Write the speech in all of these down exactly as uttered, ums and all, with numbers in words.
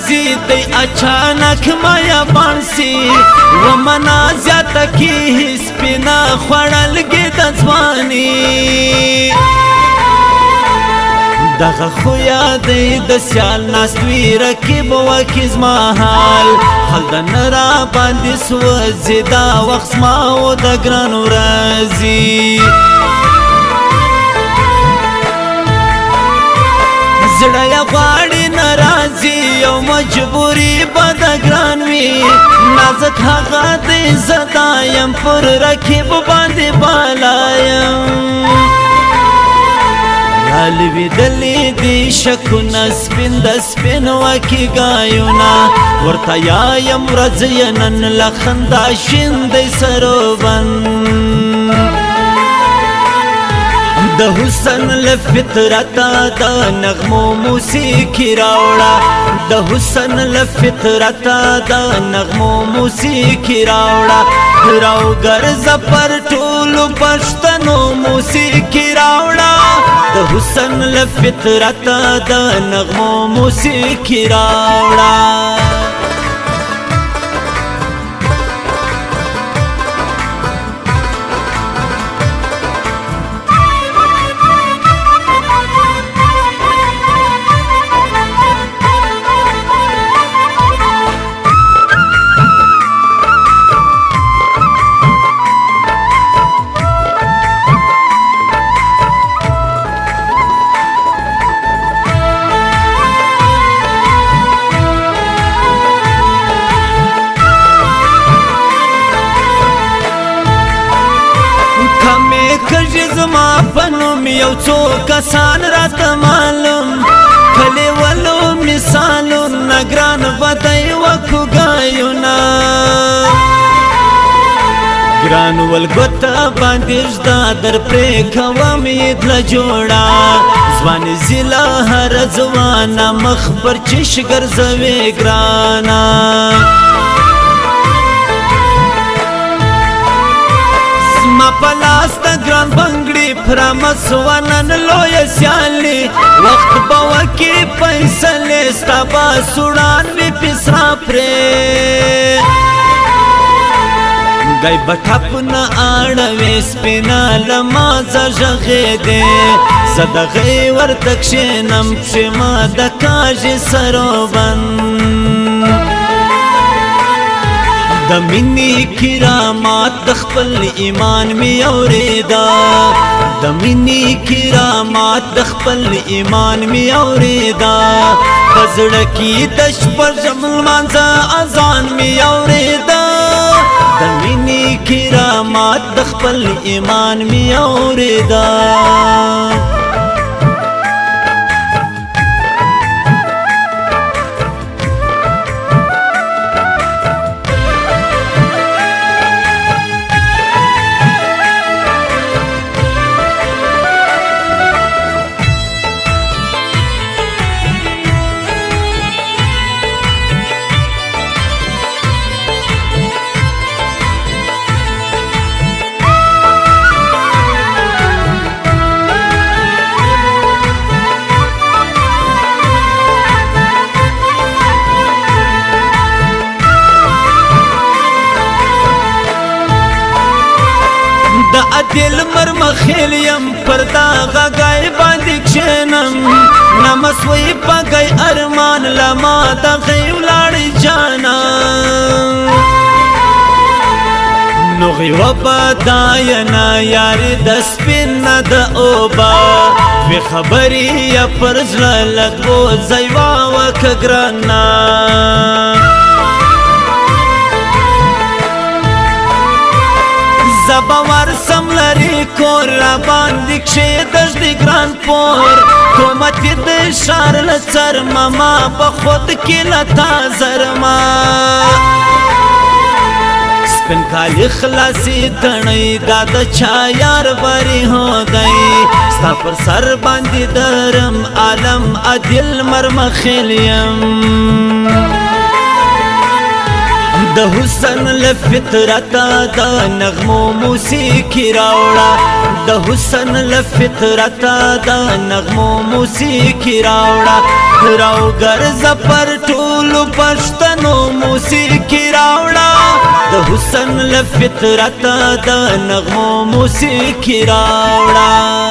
راځي دی اچانک مایا بانسی ومنا زیاته کی سپینا خوړلګي د ځواني دغه خو یادې د سیال ناستوي رکیب وکیز مهال خلدن را باندې سوځي دا وخت ما و د ګرانو راځي زړه یې غواړي ناراضي یو مجبوري به د ګران وي نازک هغه دی زه دا یم پر رکیب باندې بالا یم لوېدلې دي شکونه سپین د سپین وکي ګایونه ورته یایم ورځ یې نن له خندا شین دی سروبن د حسن له فطرته د نغمو موسیقي راوړه د حسن له فطرته د نغمو موسیقي راوړه راوګرځه پر ټولو پښتنو موسیقي راوړه د حسن له فطرته د نغمو موسیقي راوړه یو څو کسان راته معلوم کلی ولو مثالو نګران بدای وکو ګایونه ګران ولګوته باندې ژدا در پرې کوم یې دله جوړه ځوانې ضلع هر ځوانه مخ پر چش ګرځوې ګرانه ما پلاس د ګران بنګړي پرمس ونن لوی سیالي وخت به وکي فیصلې ستا به سوړان وي پسرا پرې گئی بټپ نه اړوي سپینا لمازه ژغېدې زه دغې ورته کښېنم پښې ما د کاږي سروبن د مینې کرامات د خپل ایمان می اورېدا د مینې کرامات د خپل ایمان می اورېدا په زړه کې د شپږم لمانځه اذان می اورېدا د مینې کرامات د خپل ایمان می اورېدا د عدل مرمخیل یم پر دا غږی باندې کښېنم نمسوی پګی ارمان لما دغې ولاړې جانا نغې وبداینا یارې د سپین نه د اوبه وې خبرې یې پر زړه لګو ځای واوکه ګرانه زبا ورسم لري کور را باندې کښېدش د ګران پور کومتې د ښار له څرمه ما په خود کې له تا زرمه سپین کالي خلاصې تڼۍ دا د چا یار بري هودی ستا پر سر باندې درم عالم عدل مرمخیل یم د حسن له فطرته د نغمو موسیقي راوړه د حسن لفطرت د نغمو موسیقي راوړه راو ګرځ پر ټولو پښتنو موسیقي راوړه د حسن لفطرت د نغمو موسیقي راوړه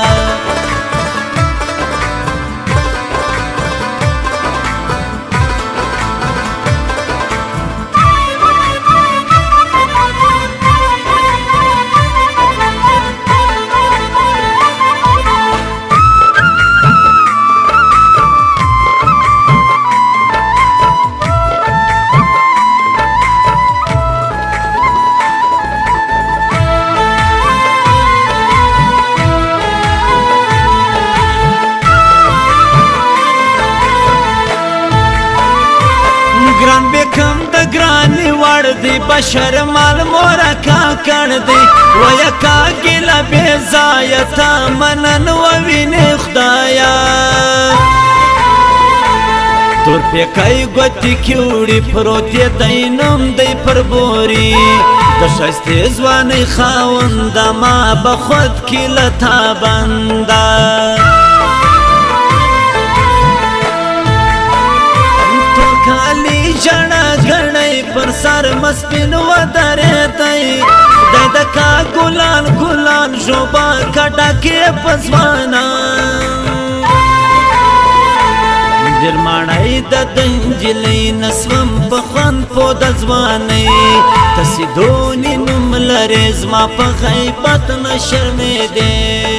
ګران بیکم د ګرانې وړ دی بشر مال مورا کا کړ دی ویا کا ګیله بې ځایه تا منن ووینې خدایا تور پیکی ګوتې کې وړي پروت یې دی نوم دی پر بوري د ښایستې ځوانۍ خاونده ما به خود کې له تا بنده کالی جړه غړی پر سر مسپین ودرېدی خدای د کا ګلان ګلان ژوبه کټکې په ځوانان ډېر ماړی د ده نجلۍ نسوم په خوند پو د ځوانۍ تسې دونې نوم لرې زما په غیبت نه شرمېدې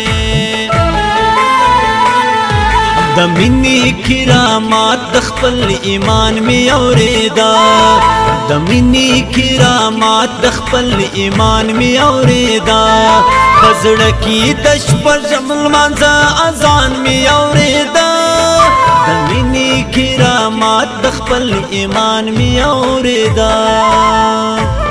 د مینې کرامات د خپل ایمان می اورېدا د مینې کرامات د خپل ایمان می اورېدا په زړه کې د شپږم لمانځه اذان می اورېدا د مینې کرامات د خپل ایمان می اورېدا